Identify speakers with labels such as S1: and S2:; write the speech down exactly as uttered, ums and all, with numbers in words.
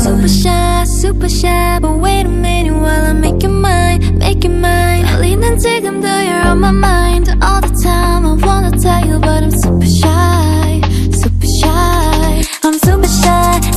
S1: super shy, super shy. But wait a minute while I make you mine, make you mine. 떨리는 지금도 you're on my mind all the time. I wanna tell you but I'm super shy, super shy. I'm super shy,